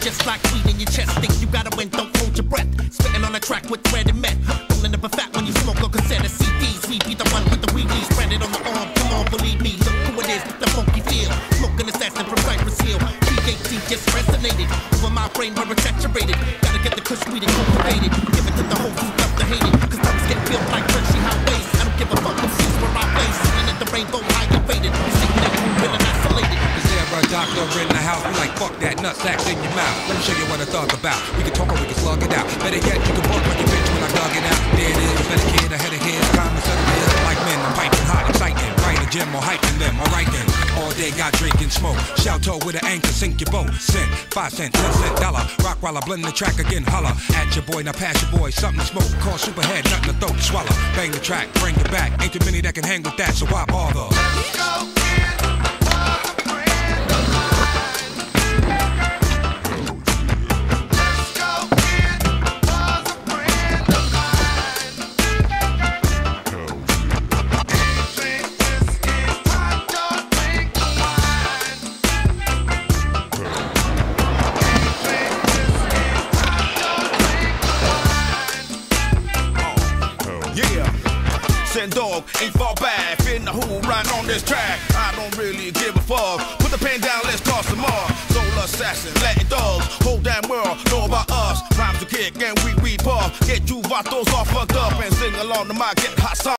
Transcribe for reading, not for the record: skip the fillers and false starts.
just like weed in your chest. Think you gotta win, don't hold your breath. Spitting on a track with thread and met. Rolling up a fat when you smoke on cassette of CDs. We be the one with the weed leaves, spread it on the arm. Come on, believe me, look who it is with the funky feel. Smoking assassin from Cypress Hill. PhD just resonated over my brain where it's saturated. Gotta get the kush weed and cultivated. Give it to the whole food, love to hate it. Cause thugs get built like crunchy highways. I don't give a fuck who sees where I play. Sitting at the rainbow, high and faded. Sitting that room, feeling isolated. A doctor in the house, we like fuck that nutsacks in your mouth. Let me show you what a thug about. We can talk or we can slug it out. Better yet, you can work like a bitch when I dug it out. There it is, better kid ahead of his time to settle it. Like men, I'm piping hot, exciting. Right in the gym or hyping them. Alright then, all day got drinking smoke. Shout toe with an anchor, sink your boat. Cent, 5 cents, 10 cent dollar. Rock while I blend the track again, holla. At your boy, now pass your boy, something to smoke. Call superhead, nothing to throat, swallow. Bang the track, bring it back. Ain't too many that can hang with that, so why bother? Let's go. Dog ain't fall back, finna who right on this track. I don't really give a fuck. Put the pen down, let's start some more. Soul assassin, Latin dogs, whole damn world know about us. Rhymes to kick and we puff. Get you vatos all fucked up and sing along to my get hot song.